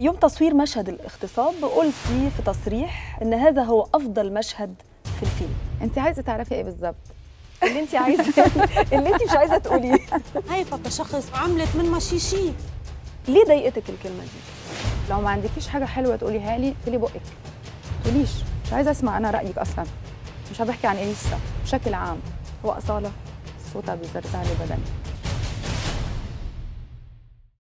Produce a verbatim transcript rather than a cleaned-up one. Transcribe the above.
يوم تصوير مشهد الاغتصاب قلتي في تصريح ان هذا هو افضل مشهد في الفيلم. انت عايزه تعرفي ايه بالظبط؟ اللي انت عايزه اللي انت مش عايزه تقوليه. هيفا كشخص عملت من مشيشي. ليه ضايقتك الكلمه دي؟ لو ما عندكيش حاجه حلوه تقوليها لي اقفلي بقك، ما تقوليش، مش عايزه اسمع انا رايك اصلا. مش بحكي عن اليسا بشكل عام. واصاله صوتها بيزرزع لي بدني.